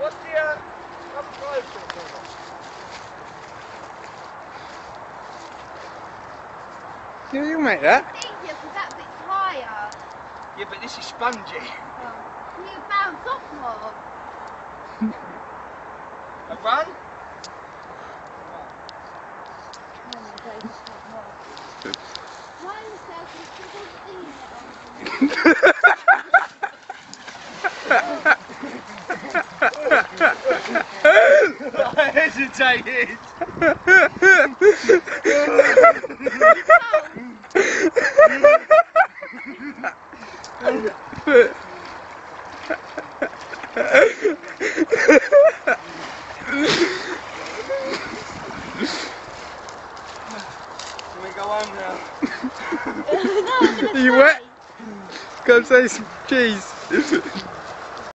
What's the come closer? Yeah, you make that. It's easier because that bit's higher. Yeah, but this is spongy. Oh. Can you bounce off more? A run? Why is there I hesitated. Can we go home now? No, I'm gonna Are you wet? Go say some cheese.